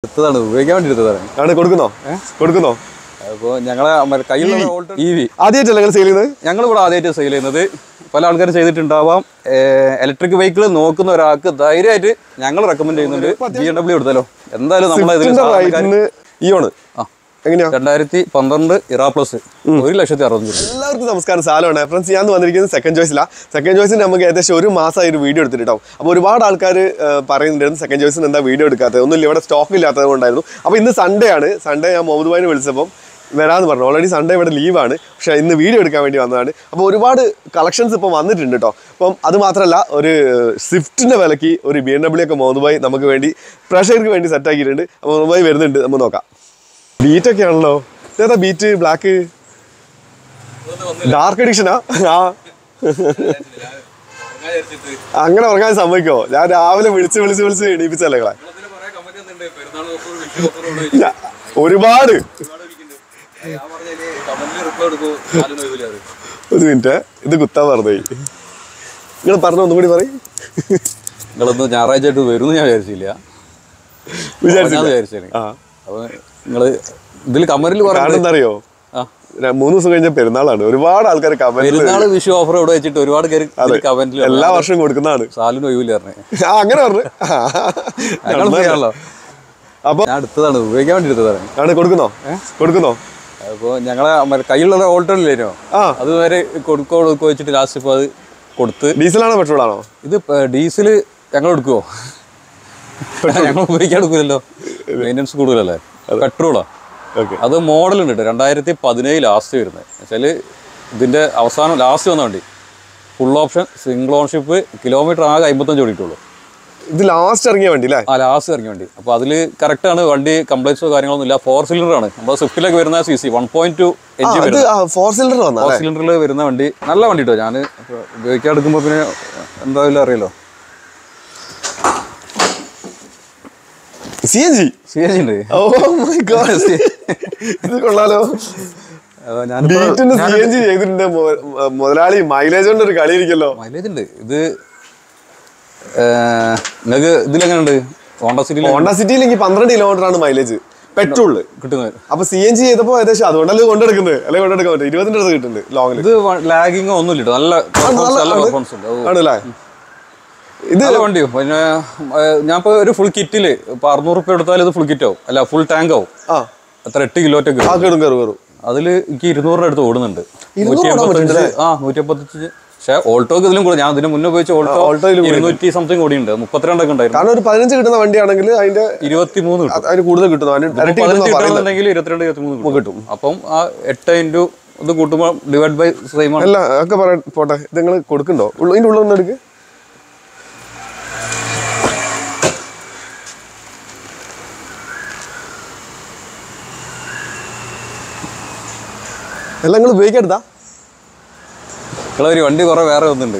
അടുത്തതാണ് ഉപയോഗിക്കാൻ വേണ്ടി എടുത്തതാണ്. കൊടുക്കുന്നോ? അപ്പോൾ ഞങ്ങളെ കയ്യിലുള്ള ആദ്യമായിട്ടല്ല സെയിൽ ചെയ്യുന്നത്? ഞങ്ങളിവിടെ ആദ്യമായിട്ട് സെയിൽ ചെയ്യുന്നത്. പല ആൾക്കാരും ചെയ്തിട്ടുണ്ടാവാം. ഇലക്ട്രിക് വെഹിക്കിൾ നോക്കുന്ന ഒരാൾക്ക് ധൈര്യമായിട്ട് ഞങ്ങൾ റെക്കമെൻഡ് ചെയ്യുന്നുണ്ട് BMW എടുത്താലോ. എന്തായാലും നമ്മളെ 2012 ഇറാ പ്ലസ് 1,60,000. എല്ലാവർക്കും നമസ്കാരം. സാലമാണ് ഫ്രണ്ട്സ്. ഞാൻ വന്നിരിക്കുന്നത് സെക്കൻഡ് ചോയ്സിൽ നമുക്ക് ഏകദേശം ഒരു മാസമായി ഒരു വീഡിയോ എടുത്തിട്ടുണ്ടാവും. അപ്പോൾ ഒരുപാട് ആൾക്കാർ പറയുന്നുണ്ടായിരുന്നു സെക്കൻഡ് ചോയ്സിന് എന്താ വീഡിയോ എടുക്കാത്തത്, ഒന്നുമില്ല ഇവിടെ സ്റ്റോക്ക് ഇല്ലാത്തത് കൊണ്ടായിരുന്നു. അപ്പോൾ ഇന്ന് സൺഡേ ആണ്. സൺഡേ ഞാൻ മുഹമ്മദ് ഭായിനെ വിളിച്ചപ്പം വരാമെന്ന് പറഞ്ഞു. ഓൾറെഡി സൺഡേ ഇവിടെ ലീവാണ്, പക്ഷേ ഇന്ന് വീഡിയോ എടുക്കാൻ വേണ്ടി വന്നതാണ്. അപ്പോൾ ഒരുപാട് കളക്ഷൻസ് ഇപ്പോൾ വന്നിട്ടുണ്ട് കേട്ടോ. അപ്പം അത് മാത്രമല്ല, ഒരു സ്വിഫ്റ്റിൻ്റെ വിലയ്ക്ക് ഒരു BMW ഒക്കെ മുഹമ്മദ് ഭായി നമുക്ക് വേണ്ടി പ്രേക്ഷകർക്ക് വേണ്ടി സെറ്റാക്കിയിട്ടുണ്ട്. അപ്പോൾ മുഹമ്മദ് ഭായി വരുന്നുണ്ട്, നമുക്ക് നോക്കാം. ബീറ്റൊക്കെ ആണല്ലോ. ഏതാ ബീറ്റ്? Black dark എഡിഷനാ? അങ്ങനെ ഉറങ്ങാൻ സമ്മതിക്കോ? ഞാൻ രാവിലെ വിളിച്ച് എണീപ്പിച്ചല്ലേ കളെ. ഒരുപാട്. ഒരു മിനിറ്റ്, ഇത് കുത്താൻ പറഞ്ഞു. നിങ്ങൾ പറഞ്ഞ ഒന്നും കൂടി പറയും. നിങ്ങളൊന്ന് ഞായറാഴ്ച ആയിട്ട് വരുമെന്ന് ഞാൻ വിചാരിച്ചില്ല. അപ്പൊ നിങ്ങള് ഇതിൽ കമന്റിൽ പറയാണെന്നറിയോ? 3 ദിവസം കഴിഞ്ഞ പെരുന്നാളാണ്. ഒരുപാട് ആൾക്കാർ പെരുന്നാൾ വിഷു ഓഫർ ഇവിടെ വെച്ചിട്ട് ഒരുപാട് കമന്റിൽ എല്ലാ വർഷവും കൊടുക്കുന്നതാണ്. സാലിന് ഒഴിവില്ല പറഞ്ഞേ. അങ്ങനെ പറഞ്ഞു. അപ്പൊ അടുത്തതാണ് ഉപയോഗിക്കാൻ വേണ്ടി എടുത്തതാണ്. കൊടുക്കുന്നോ? അപ്പൊ ഞങ്ങളെ കയ്യിലുള്ള ഓൾട്ടറില്ലേനോ, അതുവരെ കൊടുക്കുക വെച്ചിട്ട് ലാസ്റ്റ് ഇപ്പൊ അത് കൊടുത്ത്. ഡീസലാണോ പെട്രോളാണോ? ഇത് ഡീസല് ഞങ്ങൾ എടുക്കുവോ? ഞങ്ങൾ ഉപയോഗിക്കാൻ എടുക്കില്ലല്ലോ, മെയിൻ്റനൻസ് കൂടുതലല്ലേ. പെട്രോളാ. അത് മോഡലുണ്ട് 2017 ലാസ്റ്റ് വരുന്നത്. വെച്ചാല് ഇതിന്റെ അവസാനം ലാസ്റ്റ് വന്ന വണ്ടി full option single ownership, kilometre ആകെ 55 ഓടിയിട്ടുള്ളൂ. ഇത് ലാസ്റ്റ് ഇറങ്ങിയ വണ്ടി അല്ലേ? ലാസ്റ്റ് ഇറങ്ങിയ വണ്ടി. അപ്പോൾ അതിൽ കറക്റ്റാണ്. വണ്ടി കംപ്ലൈൻസോ കാര്യങ്ങളൊന്നും ഇല്ല. 4 സിലിണ്ടറാണ്. നമ്മുടെ സ്വിഫ്റ്റിലേക്ക് വരുന്ന CC 1.2 എഞ്ചിൻ 4 സിലിണ്ടറിൽ വരുന്ന വണ്ടി. നല്ല വണ്ടി കേട്ടോ. ഞാൻ ഉപയോഗിക്കാൻ എടുക്കുമ്പോൾ പിന്നെ എന്തായാലും അറിയാലോ. CNG ഉണ്ട്. ഇത് കൊള്ളാലോ. CNG ചെയ്തിട്ടുണ്ട് മുതലാളി. മൈലേജ് കൊണ്ട് ഒരു കളി ഇരിക്കല്ലോ. മൈലേജ് ഉണ്ട്. ഇത് നിങ്ങൾക്ക് ഇതിലെങ്ങനെയുണ്ട്? ഹോണ്ട സിറ്റിയിൽ 12 കിലോമീറ്റർ ആണ് മൈലേജ് പെട്രോള് കിട്ടുന്നത്. അപ്പൊ CNG ചെയ്തപ്പോ ഏകദേശം അതുകൊണ്ടല്ലേ കൊണ്ടെടുക്കുന്നത്, അല്ലെങ്കിൽ കൊണ്ടെടുക്കാൻ പറ്റും. 20 അടുത്ത് കിട്ടുന്നുണ്ട് ലോങ്ങിൽ. ഇത് ലാഗിങ്ങോ ഒന്നുമില്ല. നല്ല പെർഫോമൻസ് ഉണ്ട്. ആണല്ലേ? ഇത് വണ്ടിയോ. പിന്നെ ഞാനിപ്പോ ഒരു ഫുൾ കിറ്റില് ഇപ്പൊ 600 രൂപ എടുത്താൽ ഇത് ഫുൾ കിറ്റ് ആവും. അല്ല, ഫുൾ ടാങ്ക് ആവും. എത്ര 8 കിലോറ്റൊക്കെ അതില് എനിക്ക് 200 അടുത്ത് ഓടുന്നുണ്ട്. 185. പക്ഷേ ഓൾട്ടോക്ക് ഇതിലും കൂടെ. ഞാൻ ഇതിന് മുന്നേ ഉപയോഗിച്ച ഓൾട്ടോ 200 സംതിങ് ഓടിയുണ്ട്. 32 ഒക്കെ ഉണ്ടായിരുന്നു. കാരണം ഒരു 15 കിട്ടുന്ന വണ്ടിയാണെങ്കിൽ അതിന്റെ 23 അതിന് കൂടുതൽ കിട്ടുന്നു. 22 കിട്ടും. അപ്പം ആ 8 ഇത് കൂട്ടുമ്പോൾ ഡിവൈഡ് ബൈ സെയിം ആണ്. അല്ല ഒക്കെ പോട്ടെ. ഇത് നിങ്ങൾ കൊടുക്കണ്ടോ? ഇതിന്റെ ഉള്ളിൽ ഒന്ന് എടുക്ക്. എല്ലാം നിങ്ങൾ ഉപയോഗിക്കെടുത്താ ഒരു വണ്ടി കുറെ വേറെ ഒന്നുണ്ട്.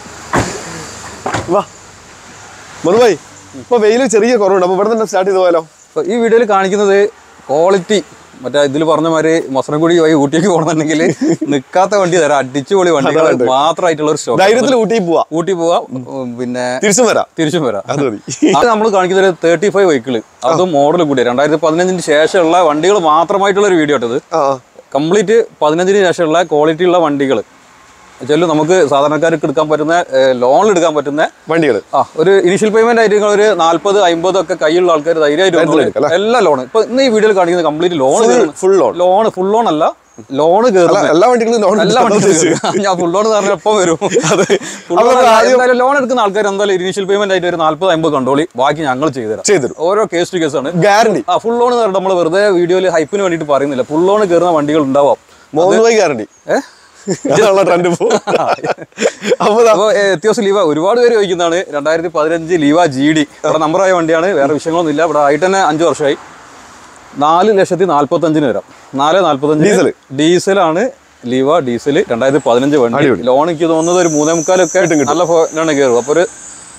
വാ മധുഭായി, ഇപ്പൊ വെയിൽ ചെറിയ കുറവുണ്ട്. അപ്പൊ ഇവിടെ തന്നെ സ്റ്റാർട്ട് ചെയ്ത് പോയാലോ? ഈ വീഡിയോയിൽ കാണിക്കുന്നത് ക്വാളിറ്റി. മറ്റേ ഇതിൽ പറഞ്ഞ മാതിരി മസനഗുഡി വഴി ഊട്ടിക്ക് പോകണമെന്നുണ്ടെങ്കിൽ നിൽക്കാത്ത വണ്ടി തരാം. അടിച്ചുപൊളി വണ്ടികൾ മാത്രമായിട്ടുള്ള ഒരു സ്റ്റോക്ക്. ധൈര്യത്തിൽ ഊട്ടി പോവാ. പിന്നെ തിരിച്ചും വരാം. അത് നമ്മൾ കാണിക്കുന്ന ഒരു 35 വെഹിക്കിള്. അതും മോഡൽ കൂടി 2015 ശേഷമുള്ള വണ്ടികൾ മാത്രമായിട്ടുള്ള ഒരു വീഡിയോ ഇട്ടത്. കംപ്ലീറ്റ് 15 ശേഷമുള്ള ക്വാളിറ്റി ഉള്ള വണ്ടികൾ. വെച്ചാൽ നമുക്ക് സാധാരണക്കാർക്ക് എടുക്കാൻ പറ്റുന്ന, ലോണിൽ എടുക്കാൻ പറ്റുന്ന വണ്ടികൾ. ഒരു ഇനിഷ്യൽ പേയ്മെന്റ് ആയിട്ട് ഒരു 40-50 ഒക്കെ കയ്യിലുള്ള ആൾക്കാർ ധൈര്യമായിട്ട് എല്ലാ ലോൺ. ഇപ്പൊ ഇന്ന് ഈ വീഡിയോയിൽ കാണിക്കുന്നത് കംപ്ലീറ്റ് ഫുൾ ലോൺ അല്ല, ലോണ് കയറുന്ന എല്ലാ വണ്ടികളും. ഞാൻ ഫുൾ ലോൺ പറഞ്ഞ എപ്പം വരും. എന്തായാലും ലോൺ എടുക്കുന്ന ആൾക്കാർ എന്തായാലും ഇനിഷ്യൽ പേയ്മെന്റ് ആയിട്ട് ഒരു 40-50 കണ്ടോളി. ബാക്കി ഞങ്ങൾ ചെയ്തുതരാം. ഓരോ കേസ് ടു കേസാണ്. ഗ്യാരണ്ടി. ഫുൾ ലോൺ നമ്മൾ വെറുതെ വീഡിയോയിൽ ഹൈപ്പിന് വേണ്ടിയിട്ട് പറയുന്നില്ല. ഫുൾ ലോൺ കയറുന്ന വണ്ടികൾ ഉണ്ടാവാം. ഗ്യാരണ്ടി. എത്തിയോസ് ലീവ ഒരുപാട് പേര് ചോദിക്കുന്നതാണ്. 2015 ലീവ GD. ഇവിടെ നമ്പറായ വണ്ടിയാണ്. വേറെ വിഷയങ്ങളൊന്നും ഇല്ല. ഇവിടെ ആയിട്ട് തന്നെ 5 വർഷമായി. 4,45,000 വരാം. 4,45 ഡീസലാണ്. ലീവ ഡീസൽ 2015 വണ്ടി. ലോൺ എനിക്ക് തോന്നുന്നത് ഒരു 3.25 നല്ല ഫോനാണ് കയറും. അപ്പൊ ഒരു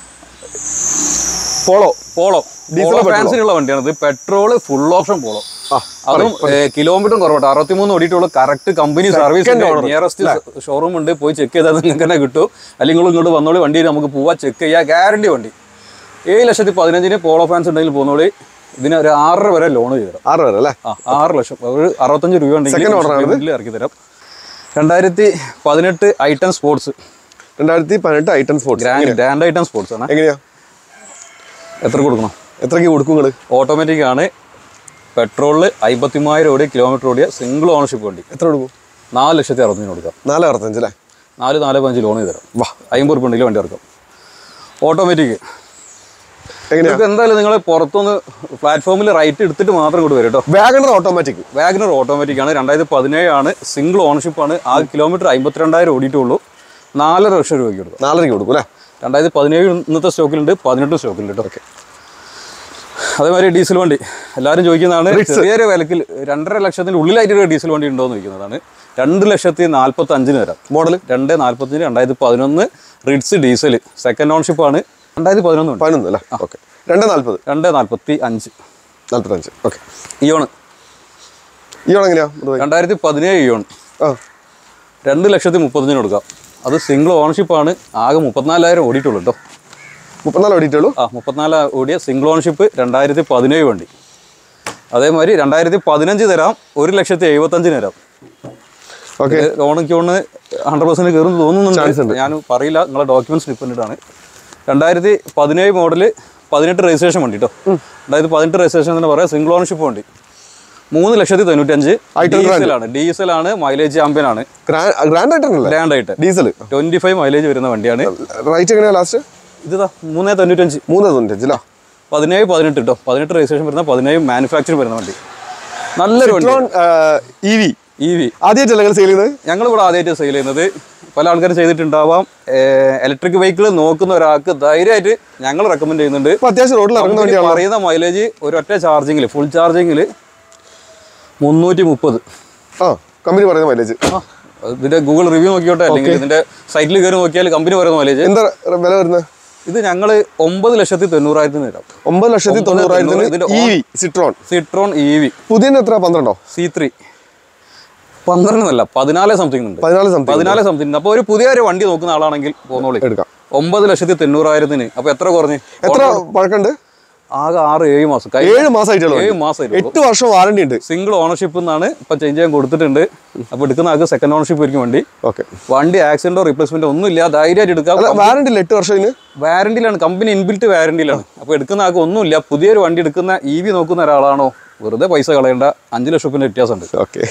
പോളോ ഫാൻസിനുള്ള വണ്ടിയാണ് ഇത്. Petrol full option Polo. അതും കിലോമീറ്ററും കുറവട്ടെ. 63 ഓടിയിട്ടുള്ള correct company service. Nearest showroom ഉണ്ട്. പോയി ചെക്ക് ചെയ്താൽ നിങ്ങൾക്ക് തന്നെ കിട്ടും. അല്ലെങ്കിൽ ഇങ്ങോട്ട് വന്നോളി, വണ്ടി നമുക്ക് പോവാ ചെക്ക് ചെയ്യാം. ഗ്യാരണ്ടി വണ്ടി. 7,15,000 പോളോ ഫാൻസ് ഉണ്ടെങ്കിൽ പോന്നോളി. ഇതിന് ഒരു 6.5 വരെ ലോൺ ചെയ്തു തരാം. 6 വരെ അല്ലേ? 6 ലക്ഷം ഒരു 65 രൂപ ഉണ്ടെങ്കിൽ ഇറക്കി തരാം. 2018 item sports. 2018 item sports. Grand item sports ആണ്. എങ്ങനെയാ? എത്ര കൊടുക്കണം? എത്രയ്ക്ക് കൊടുക്കും നിങ്ങൾ? ഓട്ടോമാറ്റിക് ആണ്. പെട്രോളിൽ 53,000 ഓടിയ കിലോമീറ്റർ ഓടിയ സിംഗിൾ ഓണർഷിപ്പ് വണ്ടി. എത്ര കൊടുക്കും? 4,60,000 കൊടുക്കാം. 4.65 അല്ലേ? 4.45 ലോൺ ചെയ്ത് തരാം. 50 ഉറുപ്പിക ഉണ്ടെങ്കിൽ വണ്ടി ഇറക്കാം. ഓട്ടോമാറ്റിക്. എങ്ങനെയാണ്? എന്തായാലും നിങ്ങൾ പുറത്തുനിന്ന് പ്ലാറ്റ്ഫോമിൽ റൈറ്റ് എടുത്തിട്ട് മാത്രം കൊണ്ട് വരും കേട്ടോ. WagonR automatic. വാഗണർ ഓട്ടോമാറ്റിക് ആണ്. 2017 ആണ്. സിംഗിൾ ഓണർഷിപ്പ് ആണ്. ആ കിലോമീറ്റർ 52,000 ഓടിയിട്ടുള്ളൂ. 4.5 ലക്ഷം രൂപയ്ക്ക് കൊടുക്കും. 4.5 കൊടുക്കും അല്ലേ? 2017 ഇന്നത്തെ സ്റ്റോക്കിലുണ്ട്, 18 സ്റ്റോക്കിലുണ്ട് കേട്ടോ. ഓക്കെ. അതേമാതിരി ഡീസൽ വണ്ടി എല്ലാവരും ചോദിക്കുന്നതാണ്. ചെറിയൊരു വിലക്ക് 2.5 ലക്ഷത്തിൻ്റെ ഉള്ളിലായിട്ടൊരു ഡീസൽ വണ്ടി ഉണ്ടോ എന്ന് ചോദിക്കുന്നതാണ്. 2,45,000 തരാം. Model 2.45 2011 Ritz diesel. Second ownership ആണ്. 2011 അല്ലേ? ഓക്കെ. 2.40 2.45 45. ഓക്കെ. ഇയോൺ എങ്ങനെയാ? 2017 ഇയോൺ 2,35,000 കൊടുക്കാം. അത് സിംഗിൾ ഓണർഷിപ്പ് ആണ്. ആകെ 34,000 ഓടിയിട്ടുള്ളൂ കേട്ടോ. 34 ഓടിയിട്ടുള്ളൂ. 34 ഓടിയ സിംഗിൾ ഓണർഷിപ്പ് 2017 വണ്ടി. അതേമാതിരി 2015 തരാം. 1,75,000 തരാം. ഓക്കെ. ലോണൊക്കെ ഒന്ന് 100% കയറും തോന്നുന്നുണ്ട്. ഞാൻ പറയില്ല, നിങ്ങളെ ഡോക്യുമെന്റ്സ് ഡിപ്പെൻഡ് ആണ്. 2017 മോഡല് 18 രജിസ്ട്രേഷൻ വണ്ടി കേട്ടോ. 2018 രജിസ്ട്രേഷൻ തന്നെ പറയാം. സിംഗിൾ ഓണർഷിപ്പ് വണ്ടി. 3,95,000 ഡീസലാണ്. മൈലേജ് ചാമ്പ്യൻ ആണ്. ഗ്രാൻഡ് ആയിട്ട് ഡീസൽ 25 മൈലേജ് വരുന്ന വണ്ടിയാണ്. റേറ്റ് എങ്ങനെയാ ലാസ്റ്റ്? ഇതാ 3,95. 3,95 17-18 കേട്ടോ. 18 രജിസ്ട്രേഷൻ വരുന്ന 17 മാനുഫാക്ചറിംഗ് വരുന്ന വണ്ടി. നല്ലൊരു വണ്ടി. EV ആദ്യമായിട്ടല്ലേ സെയിൽ ചെയ്യുന്നത്? ഞങ്ങളിവിടെ ആദ്യമായിട്ട് സെയിൽ ചെയ്യുന്നത്. പല ആൾക്കാരും ചെയ്തിട്ടുണ്ടാവാം. ഇലക്ട്രിക് വെഹിക്കിൾ നോക്കുന്ന ഒരാൾക്ക് ധൈര്യമായിട്ട് ഞങ്ങൾ റെക്കമെൻഡ് ചെയ്യുന്നുണ്ട്. അത്യാവശ്യം റോഡിൽ ഇറങ്ങുന്ന വണ്ടിയാണ്. പറയുന്ന മൈലേജ് ഒരൊറ്റ ചാർജിങ്ങിൽ ഫുൾ ചാർജിങ്ങിൽ 330. കമ്പനി പറയുന്ന മൈലേജ്. ഇതിന്റെ ഗൂഗിൾ റിവ്യൂ നോക്കിയോട്ടെ, അല്ലെങ്കിൽ ഇതിന്റെ സൈറ്റിൽ കയറി നോക്കിയാൽ കമ്പനി പറയുന്ന മൈലേജ്. എന്താ വില വരുന്നത്? ഇത് ഞങ്ങൾ 9,90,000 തരാം. 9,90,000 സിട്രോൺ EV. പുതിയ എത്ര? 12 C3. 12 എന്നല്ല, 14 സംതിങ് ഉണ്ട്. 14 സംതിങ്. അപ്പോൾ ഒരു പുതിയൊരു വണ്ടി നോക്കുന്ന ആളാണെങ്കിൽ പോന്നോളി എടുക്കാം. 9,90,000. അപ്പൊ എത്ര കുറഞ്ഞ്? എത്ര പഴക്കമുണ്ട്? ആകെ 6-7 മാസം. 7 മാസമായിട്ടുള്ളൂ. 7 മാസം. 8 വർഷം വാറണ്ടി ഉണ്ട്. സിംഗിൾ ഓണർഷിപ്പ് എന്നാണ് ഇപ്പൊ ചേഞ്ച് ചെയ്യാൻ കൊടുത്തിട്ടുണ്ട്. അപ്പൊ എടുക്കുന്ന ആൾക്ക് സെക്കൻഡ് ഓണർഷിപ്പ് ആയിരിക്കും വണ്ടി. ഓക്കെ. വണ്ടി ആക്സിഡന്റോ റീപ്ലേസ്മെന്റോ ഒന്നും ഇല്ല, ധൈര്യമായിട്ട് എടുക്കാം. വാറണ്ടി 8 വർഷം വാറണ്ടിയിലാണ്. Company inbuilt വാറണ്ടിയിലാണ്. അപ്പൊ എടുക്കുന്ന ആൾക്ക് ഒന്നുമില്ല. പുതിയൊരു വണ്ടി എടുക്കുന്ന EV നോക്കുന്ന ഒരാളാണോ വെറുതെ പൈസ കളയേണ്ട. 5 ലക്ഷം രൂപ വ്യത്യാസമുണ്ട്. ഓക്കെ.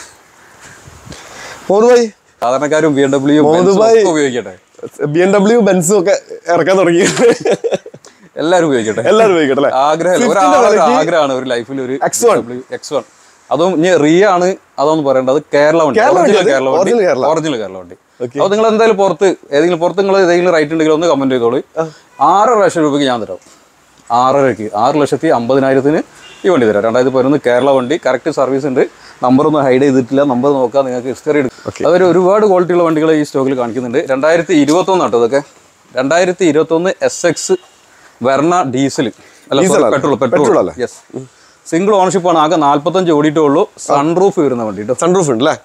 സാധാരണക്കാരും BMW ഉപയോഗിക്കട്ടെ. BMW ബെൻസും ഒക്കെ ഇറക്കാൻ തുടങ്ങി. എല്ലാവരും ഉപയോഗിക്കട്ടെ. ആഗ്രഹമാണ് ഒരു ലൈഫിൽ ഒരു X1. അതും ഇനി റിയ ആണ്. അതൊന്നും പറയേണ്ടത് കേരള വണ്ടി. ഒറിജിനൽ കേരള വണ്ടി. അപ്പോൾ നിങ്ങൾ എന്തായാലും പുറത്ത് നിങ്ങൾ ഏതെങ്കിലും റൈറ്റ് ഉണ്ടെങ്കിൽ ഒന്ന് കമന്റ് ചെയ്തോളൂ. 6 ലക്ഷം രൂപയ്ക്ക് ഞാൻ തരാം. 6,50,000 ഈ വണ്ടി തരാം. 2011 കേരള വണ്ടി. കറക്റ്റ് സർവീസ് ഉണ്ട്. നമ്പറൊന്നും ഹൈഡ് ചെയ്തിട്ടില്ല. നമ്പർ നോക്കാം, നിങ്ങൾക്ക് ഹിസ്റ്ററി എടുക്കും. അതൊരു ഒരുപാട് ക്വാളിറ്റിയുള്ള വണ്ടികൾ ഈ സ്റ്റോക്കിൽ കാണിക്കുന്നുണ്ട്. 2021 കേട്ടോ ഇതൊക്കെ. 2021 SX വെർണ ഡീസൽ പെട്രോൾ അല്ലേ? യെസ്. സിംഗിൾ ഓണർഷിപ്പ് ആണ്. ആകെ 45 ഓടിയിട്ടുള്ളൂ. സൺറൂഫ് വരുന്ന വണ്ടി കേട്ടോ. സൺറൂഫ് ഉണ്ട് അല്ലേ?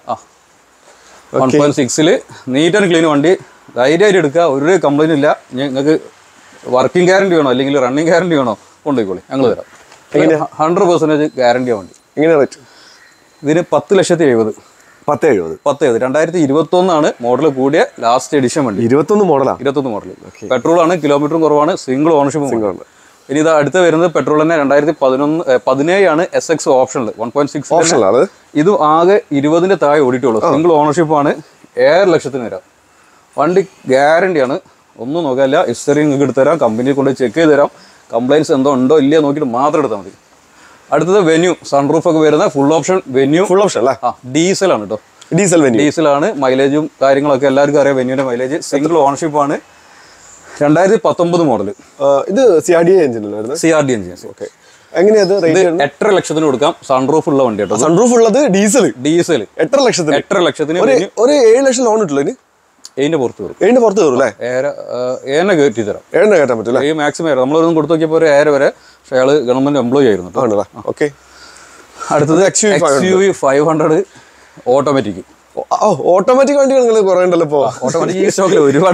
1.6 നീറ്റ് ആൻഡ് ക്ലീൻ വണ്ടി. ധൈര്യമായിട്ട് എടുക്കുക. ഒരു കംപ്ലൈൻറ്റ് ഇല്ല. നിങ്ങൾക്ക് വർക്കിംഗ് ഗ്യാരണ്ടി വേണോ അല്ലെങ്കിൽ റണ്ണിങ് ഗ്യാരണ്ടി വേണോ കൊണ്ടുപോയിക്കോളി, ഞങ്ങൾ തരാം. 100% ഗ്യാരണ്ടി വണ്ടി. എങ്ങനെ റേറ്റ്? ഇതിന് 10,70,000. 10,70. 2021 ആണ് മോഡൽ കൂടിയ ലാസ്റ്റ് എഡിഷൻ വണ്ടി. 21 മോഡൽ. പെട്രോൾ ആണ്. കിലോമീറ്ററും കുറവാണ്. Single ownership. ഇനി ഇത് അടുത്ത് വരുന്നത് പെട്രോൾ തന്നെ. 2017 ആണ് SX ഓപ്ഷനിൽ 1.6. ഇത് ആകെ 20 താഴെ ഓടിയിട്ടുള്ളൂ. സിംഗിൾ ഓണർഷിപ്പ് ആണ്. 7 ലക്ഷത്തിന് തരാം. വണ്ടി ഗ്യാരണ്ടിയാണ്. ഒന്നും നോക്കാനില്ല. ഹിസ്റ്ററി നിങ്ങൾക്ക് എടുത്തുതരാം. കമ്പനിയിൽ കൊണ്ട് ചെക്ക് ചെയ്ത് തരാം. കംപ്ലൈൻസ് എന്തോ ഉണ്ടോ ഇല്ലയോ നോക്കിയിട്ട് മാത്രം എടുത്താൽ മതി. അടുത്തത് വെന്യൂ. സൺറൂഫ് ഒക്കെ വരുന്ന full option Venue. Full option അല്ലേ? ഡീസലാണ് കേട്ടോ. ഡീസലാണ്. മൈലേജും കാര്യങ്ങളൊക്കെ എല്ലാവർക്കും അറിയാം. വെന്യൂന്റെ മൈലേജ്. സിംഗിൾ ഓണർഷിപ്പ് ആണ്. 2019 മോഡൽ. ഇത് CRD എഞ്ചിൻ. ഓക്കെ. എങ്ങനെയത്? 8.5 ലക്ഷത്തിന് കൊടുക്കാം. സൺറൂഫ് ഉള്ള വണ്ടി കേട്ടോ. സൺറൂഫ് ഉള്ളത് ഡീസൽ. 8.5 ലക്ഷത്തിന്. ഒരു 7 ലക്ഷം ലോൺ കിട്ടില്ല. ഇതിന്റെ പുറത്ത് കയറും. അല്ലേ? ഏനെ കയറ്റി തരാം. കയറ്റാൻ പറ്റില്ല. മാക്സിമം നമ്മളൊന്നും കൊടുത്തു നോക്കിയപ്പോൾ ഒരു 7 വരെ. പക്ഷെ അയാൾ ഗവൺമെന്റ് എംപ്ലോയി ആയിരുന്നു. ഓക്കെ. അടുത്തത് XUV 500 ഓട്ടോമാറ്റിക്. ഓട്ടോമാറ്റിക് വണ്ടികൾ നിങ്ങൾ കുറേ ഉണ്ടല്ലോ ഇപ്പോൾ. ഓട്ടോമാറ്റിക് ഈ സ്റ്റോക്കിൽ ഒരുപാട്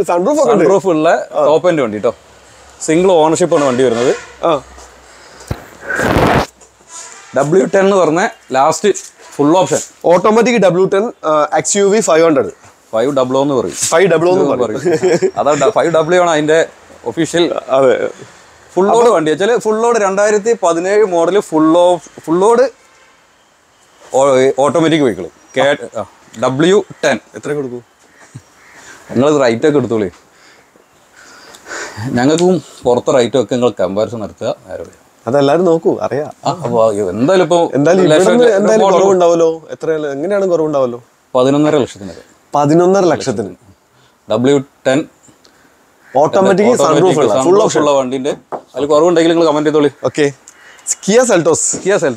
സൺറൂഫ് ഉള്ള ടോപ്പ് എൻഡ് വണ്ടി കേട്ടോ. സിംഗിൾ ഓണർഷിപ്പ് ആണ് വണ്ടി വരുന്നത്. W10 എന്ന് പറഞ്ഞ last full option automatic W10 XUV 500 5W എന്ന് പറയും 5W എന്ന് പറയും. അതാ 5W ആണ് അതിന്റെ ഒഫീഷ്യൽ. അതെ, ഫുൾ ലോഡ് വണ്ടി വെച്ചാൽ full load 2017 model full load automatic vehicle W10. എത്ര കൊടുക്കും നിങ്ങൾ റൈറ്റ് ഒക്കെ എടുത്തോളൂ. ഞങ്ങൾക്കും പുറത്തെ റൈറ്റും ഒക്കെ നിങ്ങൾ കമ്പാരിസൺ നടത്തുക. അതെല്ലാരും നോക്കൂ, അറിയാം. എന്തായാലും കുറവുണ്ടാവല്ലോ. എത്ര എങ്ങനെയാണ് കുറവുണ്ടാവല്ലോ? 11.5 ലക്ഷത്തിന്. 11.5 ലക്ഷത്തിന് W10 automatic sunroof full option ഉള്ള വണ്ടിന്റെ അതിൽ കുറവുണ്ടെങ്കിൽ നിങ്ങൾ കമന്റ് ചെയ്തോളി. ഓക്കെ. കിയ സെൽറ്റോസ്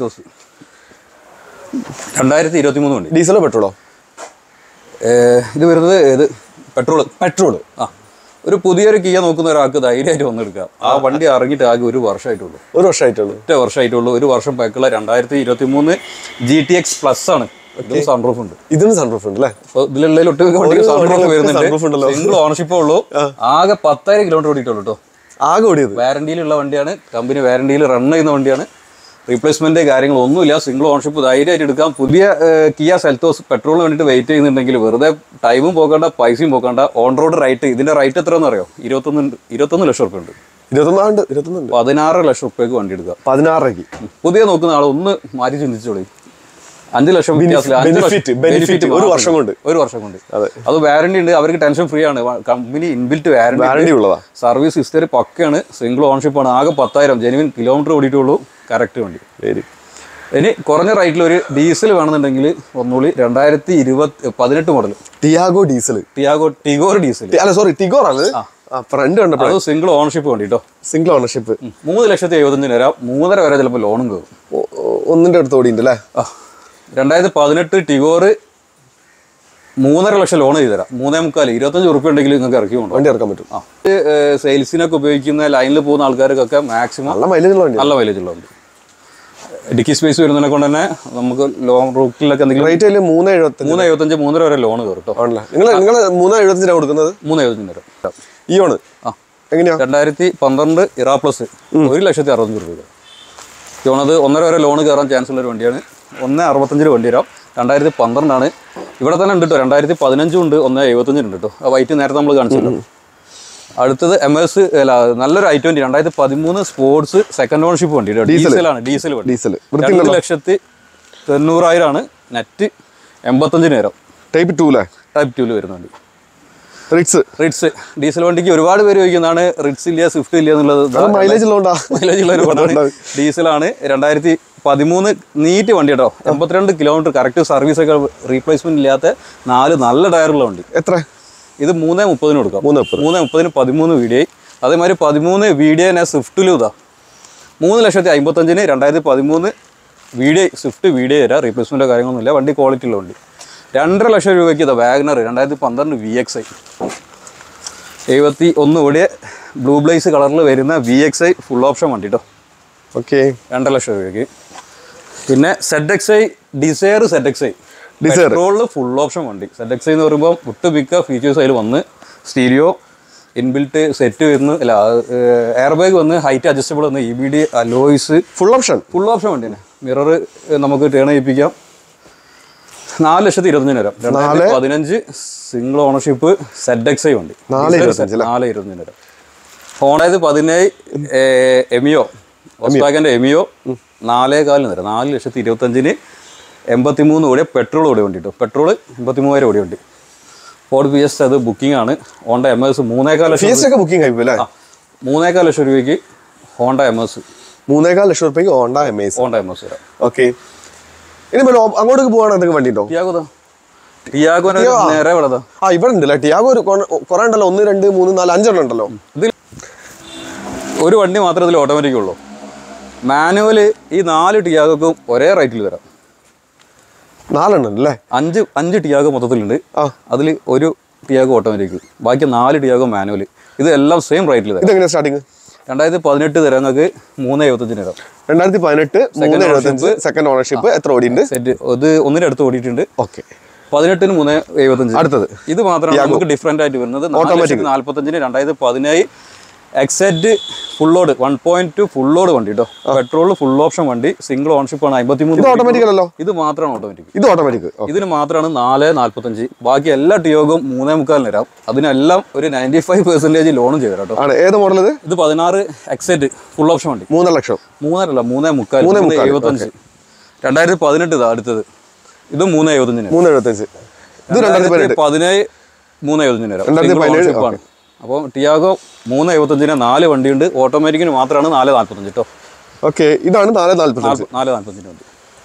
2023 വണ്ടി. ഡീസലോ പെട്രോളോ? ഇത് വരുന്നത് പെട്രോൾ. ഒരു പുതിയൊരു കിയ നോക്കുന്ന ഒരാൾക്ക് ധൈര്യമായിട്ട് വന്നെടുക്കുക. ആ വണ്ടി ഇറങ്ങിയിട്ട് ആകെ ഒരു വർഷമായിട്ടുള്ളൂ. ഒറ്റ വർഷമായിട്ടുള്ളൂ. ഒരു വർഷം പാക്കുള്ള 2023 GTX പ്ലസ് ആണ്. സൺറൂഫ് ഉണ്ട്. ഇതിന് സൺറൂഫ് ഉണ്ട് അല്ലേ? ഇതിലുള്ള ഒട്ടുമിക്ക വണ്ടി സൺറൂഫ് വരുന്നുണ്ട്. സിംഗിൾ ഓണർഷിപ്പേ ഉള്ളൂ. ആകെ 10,000 കിലോമീറ്റർ ഓടിയിട്ടുള്ളൂ കേട്ടോ. ആകെ ഓടിയത് വാറണ്ടിയിലുള്ള വണ്ടിയാണ്. കമ്പനി വാറണ്ടിയിൽ റൺ ചെയ്യുന്ന വണ്ടിയാണ്. റീപ്ലേസ്മെന്റ് കാര്യങ്ങളൊന്നുമില്ല. സിംഗിൾ ഓണർഷിപ്പ് ധൈര്യമായിട്ട് എടുക്കാം. പുതിയ കിയ സെൽറ്റോസ് പെട്രോളിന് വേണ്ടിയിട്ട് വെയിറ്റ് ചെയ്യുന്നുണ്ടെങ്കിൽ വെറുതെ ടൈമും പോകണ്ട, പൈസയും പോകണ്ട. ഓൺ റോഡ് റൈറ്റ് ഇതിന്റെ റൈറ്റ് എത്രയെന്ന് അറിയോ? 21 ലക്ഷം റുപ്യ ഉണ്ട്. 16 ലക്ഷം റുപ്യക്ക് വണ്ടി എടുക്കുക. 16 പുതിയ നോക്കുന്ന ആൾ ഒന്ന് മാറ്റി ചിന്തിച്ചോളി. 5 ലക്ഷം ബെനിഫിറ്റ് ഒരു വർഷം കൊണ്ട്. അത് വാറണ്ടി ഉണ്ട്. അവർക്ക് ടെൻഷൻ ഫ്രീ ആണ്. കമ്പനി ഇൻബിൽറ്റ് വാറണ്ടി ഉള്ളതാ. സർവീസ് ഹിസ്റ്ററി പക്കയാണ്. സിംഗിൾ ഓണർഷിപ്പ് ആണ്. ആകെ 10,000 ജെനുവിൻ കിലോമീറ്റർ ഓടിയിട്ടുള്ളൂ. കറക്റ്റ് വണ്ടി. ഇനി കുറഞ്ഞ റേറ്റിൽ ഒരു ഡീസൽ വേണമെന്നുണ്ടെങ്കിൽ ഒന്നുകൂടി 2018 model Tiago Tigor diesel. Sorry, Tigor ആണ്. അത് സിംഗിൾ ഓണർഷിപ്പ് വണ്ടി കേട്ടോ. സിംഗിൾ ഓണർഷിപ്പ് 3,75,000 വരാം. 3.5 വരെ ചിലപ്പോൾ ലോണും കയറും. ഒന്നിന്റെ അടുത്ത് ഓടിയുണ്ട് അല്ലേ? 2018 ടിഗോർ 3.5 ലക്ഷം ലോൺ ചെയ്തുതരാം. 3.25 25 ഉറുപ്പ്യ ഉണ്ടെങ്കിൽ നിങ്ങൾക്ക് ഇറക്കി കൊണ്ടു വണ്ടി ഇറക്കാൻ പറ്റും. സെയിൽസിനൊക്കെ ഉപയോഗിക്കുന്ന ലൈനിൽ പോകുന്ന ആൾക്കാർക്കൊക്കെ മാക്സിമം നല്ല മൈലേജ് ഉള്ള വണ്ടി. ഡിക്കി സ്പേസ് വരുന്നതിനെ കൊണ്ട് തന്നെ നമുക്ക് ലോങ് റൂട്ടിലൊക്കെ എന്തെങ്കിലും 3.75 3.5 വരെ ലോൺ കയറും കേട്ടോ. നിങ്ങൾ 3.75 കൊടുക്കുന്നത്? 3.75 ഇയോണ് എങ്ങനെയാ? 2012 ഇറാ പ്ലസ് 1,65,000 രൂപ. ഇയോണത് 1.5 വരെ ലോൺ കയറാൻ ചാൻസ് ഉള്ള ഒരു വണ്ടിയാണ്. 1.65 വണ്ടി വരാം. 2012 ആണ്. ഇവിടെ തന്നെ ഉണ്ട് കേട്ടോ. 2015 ഉണ്ട്. 1.75 ഉണ്ട് കേട്ടോ. ആ വൈറ്റ് നേരത്തെ നമ്മൾ കാണിച്ചല്ലോ. അടുത്തത് MS നല്ലൊരു i20 2013 സ്പോർട്സ് സെക്കൻഡ് ഓണർഷിപ്പ് വണ്ടി. ഡീസൽ 2,90,000 ആണ്. നെറ്റ് 85 വരാം. ടൈപ്പ് 2 വരുന്ന വണ്ടി. റിറ്റ്സ് ഡീസൽ വണ്ടിക്ക് ഒരുപാട് പേര് ചോദിക്കുന്നതാണ് റിറ്റ്സ് ഇല്ല, സ്വിഫ്റ്റ് ഇല്ല എന്നുള്ളത്. മൈലേജ് ഉള്ള ഒരു വണ്ടിയാണ്. ഡീസലാണ്. 2013 നീറ്റ് വണ്ടി കേട്ടോ. 82 കിലോമീറ്റർ കറക്റ്റ് സർവീസ് ഒക്കെ റീപ്ലേസ്മെന്റ് ഇല്ലാത്ത 4 നല്ല ടയറുള്ള വണ്ടി. എത്ര? ഇത് 3.30 കൊടുക്കാം. 3.30 13 VDI. അതേമാതിരി 13 VDI സ്വിഫ്റ്റിലും ഇതാ 3,55,000 2013 VDI സ്വിഫ്റ്റ് VDI തരാം. റീപ്ലേസ്മെന്റോ കാര്യങ്ങളൊന്നുമില്ല. വണ്ടി ക്വാളിറ്റി ഉള്ള വണ്ടി. 2.5 ലക്ഷം രൂപയ്ക്ക് ഇതാ വാഗനർ 2012 VXI 71 ഓടിയ ബ്ലൂ ബ്ലേസ് കളറിൽ വരുന്ന VXI ഫുൾ ഓപ്ഷൻ വണ്ടി കേട്ടോ. ഓക്കെ. 2.5 ലക്ഷം രൂപയ്ക്ക്. പിന്നെ ZXi ഡിസയർ പെട്രോളിൽ ഫുൾ ഓപ്ഷൻ വണ്ടി. ZXi എന്ന് പറയുമ്പോൾ ഒട്ടുമിക്ക ഫീച്ചേഴ്സ് അതിൽ വന്ന് സ്റ്റീരിയോ ഇൻബിൽറ്റ് സെറ്റ് വരുന്നു. അല്ല, എയർ ബാഗ് വന്ന് ഹൈറ്റ് അഡ്ജസ്റ്റബിൾ വന്ന് EBD അലോയ്സ് ഫുൾ ഓപ്ഷൻ വണ്ടിയാണ്. മിറർ നമുക്ക് ടേൺ ചെയ്യിപ്പിക്കാം. 4,25,000 വരാം. 2015 സിംഗിൾ ഓണർഷിപ്പ് ZXi വണ്ടി. 4,25,000 വരാം. ഹോണ്ടത് 17 എമിയോ വോക്സ്വാഗന്റെ എമിയോ 4.25 വരാം. 4,25,000 83 ഓടിയ പെട്രോൾ ഓടിയ വണ്ടി കേട്ടോ. പെട്രോൾ 83,000 ഓടിയ വണ്ടി. ഫോർഡ് ഫിയസ്റ്റ അത് ബുക്കിംഗ് ആണ്. ഹോണ്ട MS 3.25 ലക്ഷം രൂപയ്ക്ക് ഹോണ്ട MS 3.25 ലക്ഷം രൂപയ്ക്ക് ഹോണ്ട MS വരാം. ഓക്കെ. ഇനി അങ്ങോട്ടേക്ക് പോകാൻ എന്തെങ്കിലും വണ്ടി ഉണ്ടോ? ടിയാഗോ നേരെ ഇവിടെ ഇവിടെ ഉണ്ടല്ലോ. ടിയാഗോ കുറെ ഉണ്ടല്ലോ. 1 2 3 4 5 എണ്ണം ഉണ്ടല്ലോ. ഇതിൽ ഒരു വണ്ടി മാത്രമേ ഇതിൽ ഓട്ടോമാറ്റിക് ഉള്ളൂ. മാനുവൽ ഈ 4 ടിയാഗോക്കും ഒരേ റേറ്റിൽ തരാം. 4 എണ്ണം അല്ലേ? 5 ടിയാഗോ മൊത്തത്തിലുണ്ട്. അതിൽ ഒരു ടിയാഗോ ഓട്ടോമാറ്റിക്, ബാക്കി 4 ടിയാഗോ മാനുവൽ. ഇത് എല്ലാം സെയിം റേറ്റിൽ തരാം. ഇതെങ്ങനെ സ്റ്റാർട്ടിങ്? 2018 തരാം. നിങ്ങൾക്ക് 3.75 തരാം. 2018 3.75 സെക്കൻഡ് ഓണർഷിപ്പ്. എത്ര ഓടിയുണ്ട്? സെറ്റ് ഇത് 1 അടുത്ത് ഓടിയിട്ടുണ്ട്. ഓക്കെ. 18 3.75. അടുത്തത് ഇത് മാത്രമാണ് നമുക്ക് ഡിഫറെന്റ് ആയിട്ട് വരുന്നത്. Automatic 45 2017 Xcent full load 1.2 full load വണ്ടി കേട്ടോ. പെട്രോൾ ഫുൾ ഓപ്ഷൻ വണ്ടി, സിംഗിൾ ഓൺഷിപ്പ് ആണ്. 53 ഓട്ടോമാറ്റിക് അല്ലല്ലോ, ഇത് മാത്രമാണ് ഓട്ടോമാറ്റിക്. ഇത് ഓട്ടോമാറ്റിക്. ഇതിന് മാത്രമാണ് 4.45. ബാക്കി എല്ലാ ടിയോഗും 3.25 തരാം. അതിനെല്ലാം ഒരു 95% ലോണും ചെയ്തു കേട്ടോ. ഏത് മോഡൽ ഇത്? ഇത് 16 എക്സെറ്റ് ഫുൾ ഓപ്ഷൻ വണ്ടി. 3 ലക്ഷം. 3.5 3.75. 2018 ഇതാ അടുത്തത്. ഇത് 3.75. 3.75. ഇത് 2017 3.75 വരാം. അപ്പോൾ ടിയാഗോ 3.75 4 വണ്ടിയുണ്ട്. ഓട്ടോമാറ്റിക്കിന് മാത്രമാണ് 4.45 കേട്ടോ. ഓക്കെ, ഇതാണ് 4.45. 4.45 വണ്ടി.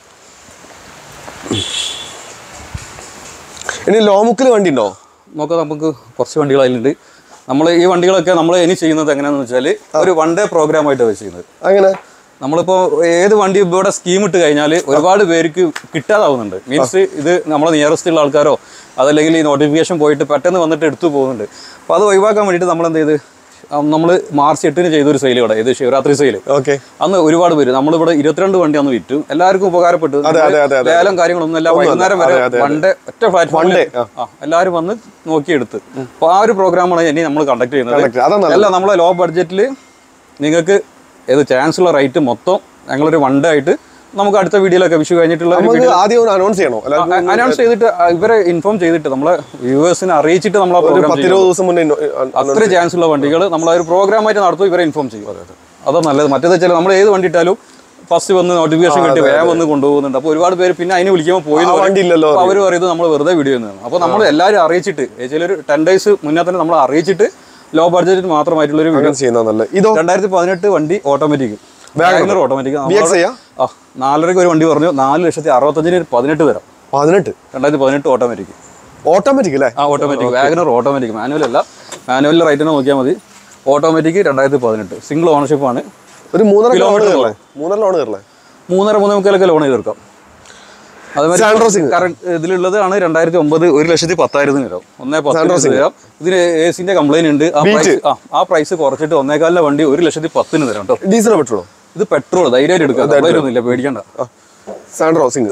ഇനി ലോമുക്കിൽ വണ്ടി ഉണ്ടോ നോക്കാം. നമുക്ക് കുറച്ച് വണ്ടികൾ അതിലുണ്ട്. നമ്മൾ ഈ വണ്ടികളൊക്കെ നമ്മൾ ഇനി ചെയ്യുന്നത് എങ്ങനെയാണെന്ന് വെച്ചാൽ ഒരു 1 ഡേ പ്രോഗ്രാമായിട്ടാണ് ചെയ്യുന്നത്. അങ്ങനെ നമ്മളിപ്പോൾ ഏത് വണ്ടി ഇവിടെ സ്കീം ഇട്ട് കഴിഞ്ഞാൽ ഒരുപാട് പേർക്ക് കിട്ടാതാവുന്നുണ്ട്. മീൻസ് ഇത് നമ്മളെ നിയറസ്റ്റ് ഉള്ള ആൾക്കാരോ അതല്ലെങ്കിൽ ഈ നോട്ടിഫിക്കേഷൻ പോയിട്ട് പെട്ടെന്ന് വന്നിട്ട് എടുത്തു പോകുന്നുണ്ട്. അപ്പോൾ അത് ഒഴിവാക്കാൻ വേണ്ടിയിട്ട് നമ്മൾ എന്ത് ചെയ്ത്, നമ്മൾ മാർച്ച് 8 ചെയ്തൊരു സെയിൽ ഇവിടെ, ഇത് ശിവരാത്രി സെയിൽ. ഓക്കെ, അന്ന് ഒരുപാട് പേര് നമ്മളിവിടെ 22 വണ്ടി അന്ന് വിറ്റു. എല്ലാവർക്കും ഉപകാരപ്പെട്ടു. ലേലം കാര്യങ്ങളൊന്നും എല്ലാം വൈകുന്നേരം വരെ വണ്ടേ ഒറ്റ പ്ലാറ്റ്ഫോമിൽ എല്ലാവരും വന്ന് നോക്കിയെടുത്ത്. അപ്പോൾ ആ ഒരു പ്രോഗ്രാമാണ് ഇനി നമ്മൾ കണ്ടക്ട് ചെയ്യുന്നത്. അല്ല, നമ്മളെ ലോ ബഡ്ജറ്റിൽ നിങ്ങൾക്ക് ഏത് ചാൻസ് ഉള്ള റേറ്റ് മൊത്തം ഞങ്ങളൊരു 1 ഡേ ആയിട്ട് നമുക്ക് അടുത്ത വീഡിയോയിലൊക്കെ വിഷു കഴിഞ്ഞിട്ടുള്ള ആദ്യം അനൗൺസ് ചെയ്യണോ? അനൗൺസ് ചെയ്തിട്ട് ഇവരെ ഇൻഫോം ചെയ്തിട്ട് നമ്മളെ വ്യൂവേഴ്സിനെ അറിയിച്ചിട്ട് നമ്മൾ 10 ദിവസം മുന്നേ അത്ര ചാൻസ് ഉള്ള വണ്ടികൾ നമ്മൾ ഒരു പ്രോഗ്രാമായിട്ട് നടത്തും. ഇവരെ ഇൻഫോം ചെയ്യും. അതാ നല്ലത്. മറ്റേത് വെച്ചാൽ നമ്മൾ ഏത് വണ്ടി ഇട്ടാലും ഫസ്റ്റ് വന്ന് നോട്ടിഫിക്കേഷൻ കിട്ടി വേഗം വന്ന് കൊണ്ടുപോകുന്നുണ്ട്. അപ്പോൾ ഒരുപാട് പേര് പിന്നെ അതിന് വിളിക്കുമ്പോൾ പോയി വണ്ടിയില്ലല്ലോ അവർ പറയുന്നത് നമ്മൾ വെറുതെ വീഡിയോ ചെയ്യുന്നതാണ്. അപ്പോൾ നമ്മൾ എല്ലാവരും അറിയിച്ചിട്ട് ഒരു 10 days മുന്നേ തന്നെ നമ്മൾ അറിയിച്ചിട്ട് ലോ ബഡ്ജറ്റിൽ മാത്രമായിട്ടുള്ള ഒരു വീഡിയോ ചെയ്യുന്നത്. ഇതോ 2018 വണ്ടി ഓട്ടോമാറ്റിക്, വാഗണർ ഓട്ടോമാറ്റിക്. 4.5 ഒരു വണ്ടി പറഞ്ഞു 4,65,000 18 തരാം. 2018 ഓട്ടോമാറ്റിക്. ഓട്ടോമാറ്റിക് അല്ലേ? Automatic Wagon R automatic. മാനുവൽ അല്ല, മാനുവലിന്റെ റേറ്റ് തന്നെ നോക്കിയാൽ മതി. ഓട്ടോമാറ്റിക് 2018 സിംഗിൾ ഓണർഷിപ്പ് ആണ്. ഒരു 3.5 ലോൺ കയറല്ലേ? 3.5 ലോൺ ചെയ്ത് തീർക്കാം. അതുമാതിരി ഇതിലുള്ളതാണ് 2009 1,10,000 തരാം. 1.10 തരാം. ഇതിന് AC കംപ്ലൈന്റ് ഉണ്ട്. ആ പ്രൈസ് കുറച്ചിട്ട് 1.25 വണ്ടി 1,10,000 തരാം കേട്ടോ. ഡീസൽ പെട്രോളോ? ഇത് പെട്രോൾ. ധൈര്യമായിട്ട് എടുക്കാം, ധൈര്യമൊന്നുമില്ല, പേടിക്കണ്ട. സാൻഡ്രോ സിംഗ്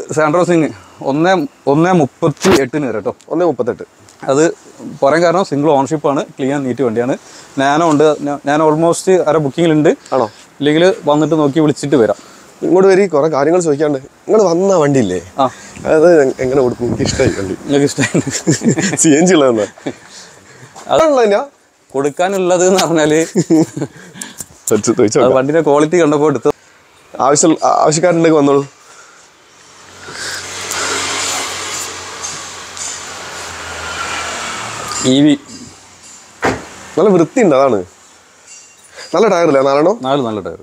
1.38 തരാം കേട്ടോ. 1.38. അത് പറയാൻ കാരണം സിംഗിൾ ഓണർഷിപ്പ് ആണ്, ക്ലീൻ നീറ്റ് വണ്ടിയാണ്. നാനോ ഉണ്ട്. ഞാൻ ഓൾമോസ്റ്റ് ബുക്കിങ്ങിലുണ്ട്. ആണോ? ഇല്ലെങ്കിൽ വന്നിട്ട് നോക്കി വിളിച്ചിട്ട് വരാം. ഇങ്ങോട്ട് വരി, കുറെ കാര്യങ്ങൾ ചോദിക്കാണ്ട്. ഇങ്ങോട്ട് വന്ന വണ്ടിയില്ലേ, അത് എങ്ങനെ കൊടുക്കും? എനിക്ക് ഇഷ്ടമായി വണ്ടി. നിങ്ങൾക്ക് ഇഷ്ടമായി? CNG ഉള്ളതെന്നാ അതല്ല കൊടുക്കാനുള്ളത് എന്ന് പറഞ്ഞാല് വണ്ടിന്റെ ക്വാളിറ്റി കണ്ടപ്പോൾ എടുത്ത് ആവശ്യക്കാരുണ്ടെങ്കിൽ വന്നോളൂ. EV നല്ല വൃത്തിയുണ്ട്, അതാണ്. നല്ല ടയറില്ലേ? 4 നല്ല ടയർ.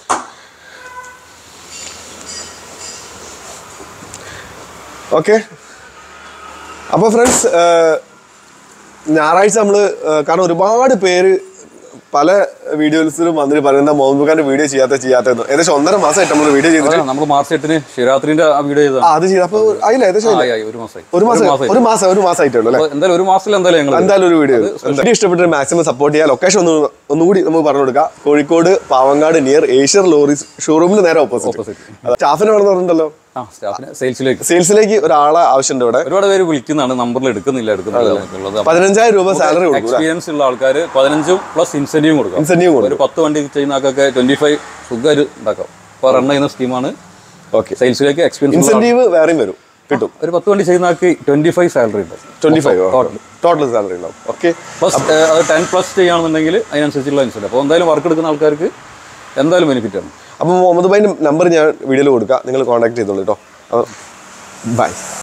ഓക്കെ, അപ്പോൾ ഫ്രണ്ട്സ്, ഞായറാഴ്ച നമ്മൾ കാരണം ഒരുപാട് പേര് പല വീഡിയോസിലും വന്നിട്ട് പറയുന്ന മുഹമ്മദ് ഖാന്റെ വീഡിയോ ചെയ്യാത്ത ഏകദേശം 1.5 മാസമായിട്ട് നമ്മൾ വീഡിയോ ചെയ്തിട്ട്. നമ്മൾ മാർച്ച് 8 ശിവരാത്രിന്റെ വീഡിയോ ചെയ്തത്. അത് ചെയ്ത് അപ്പോൾ അതിൽ ഏകദേശം ഒരു മാസമായിട്ടുള്ളൂ അല്ലേ? എന്തായാലും ഒരു മാസത്തിൽ എന്തായാലും ഒരു വീഡിയോ ഇഷ്ടപ്പെട്ട് മാക്സിമം സപ്പോർട്ട് ചെയ്യുക. ലൊക്കേഷൻ ഒന്നുകൂടി നമുക്ക് പറഞ്ഞു കൊടുക്കാം. കോഴിക്കോട് പാവങ്ങാട് നിയർ ഏഷ്യർ ലോറീസ് ഷോറൂമിന് നേരെ ഓപ്പോസിറ്റ്. സ്റ്റാഫിനെ വേണമെന്ന് പറഞ്ഞിട്ടുണ്ടല്ലോ. സെയിൽസിലേക്ക് ഒരാളെ ആവശ്യമുണ്ട്. ഇവിടെ ഒരുപാട് പേര് വിളിക്കുന്നതാണ്, നമ്പറിൽ എടുക്കുന്നില്ല. 15,000 രൂപ സാലറി കൊടുക്കും. എക്സ്പീരിയൻസ് ഉള്ള ആൾക്കാർ 15 പ്ലസ് ഇൻസെന്റീവ് കൊടുക്കും. ഒരു 10 വണ്ടി ചെയ്യുന്ന ആൾക്കൊക്കെ 25 സുഖമായിട്ട് ഉണ്ടാക്കാം. ഇപ്പോൾ റൺ ചെയ്യുന്ന സ്കീമാണ്. ഓക്കെ, സെയിൽസിലേക്ക് എക്സ്പീരിയൻസ് ഇൻസെന്റീവ് വേറെയും വരും, കിട്ടും. ഒരു 10 വണ്ടി ചെയ്യുന്ന ആൾക്ക് 25 സാലറി ഉണ്ട്. 25 ടോട്ടൽ സാലറി ഉണ്ടാവും. ഓക്കെ, പ്ലസ് അത് 10 പ്ലസ് ചെയ്യുകയാണെന്നുണ്ടെങ്കിൽ അതിനനുസരിച്ചുള്ള ഇൻസെന്റീവ്. അപ്പോൾ എന്തായാലും വർക്ക് എടുക്കുന്ന ആൾക്കാർക്ക് എന്തായാലും ബെനിഫിറ്റ് ആണ്. അപ്പോൾ മുഹമ്മദ് ഭായിൻ്റെ നമ്പർ ഞാൻ വീഡിയോയിൽ കൊടുക്കാം, നിങ്ങൾ കോൺടാക്ട് ചെയ്തോളൂ കേട്ടോ. ബൈ.